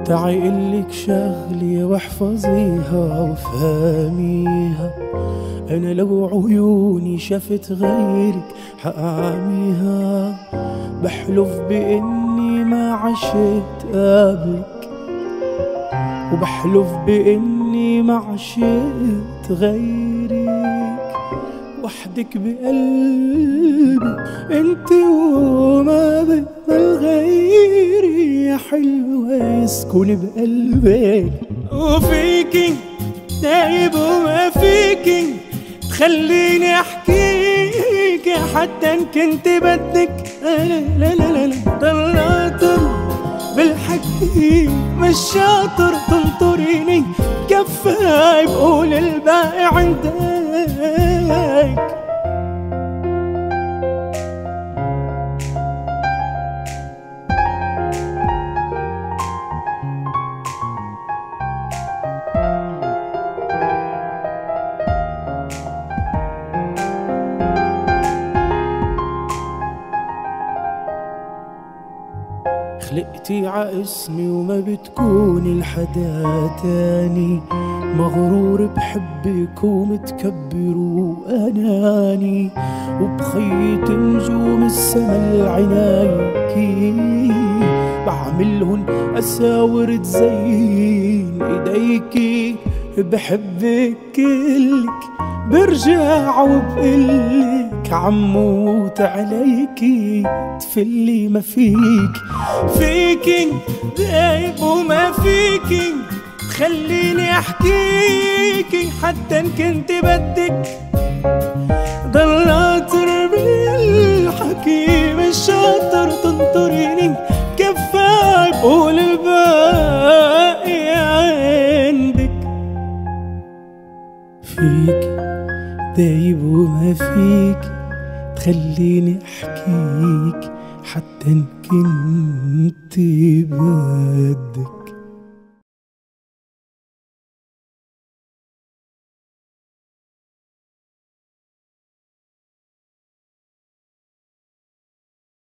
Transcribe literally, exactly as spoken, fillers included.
تعي قلك شغلي واحفظيها وفهميها، أنا لو عيوني شافت غيرك حأعميها. بحلف بإني ما عشت قبلك، وبحلف بإني ما عشت غيرك. وحدك بقلبي انت وما بقبل غيري، يا حلوة يسكن بقلبي. وفيكي دايب وما فيكي تخليني احكيكي، حتى ان كنت بدك لا لا لا لا طلعت بالحكي مش شاطر تنطريني. كفاي بقول الباقي عندك. خلقتي عاسمي وما بتكوني لحدا تاني، مغرور بحبك ومتكبر وأناني، وبخيط نجوم السما العنايكي بعملهن أساور تزين إيديكي. بحبك كلك برجع وبقلك عموت عليكي، تفلي ما فيك فيكي دايب وما فيكي تخليني احكيكي، حتى ان كنت بدك ضلات بالحكي مش شاطر تنطريني. كفاي بقول الباقي عندك. فيك دايب وما فيك تخليني احكيك، حتى ان كنت بدك.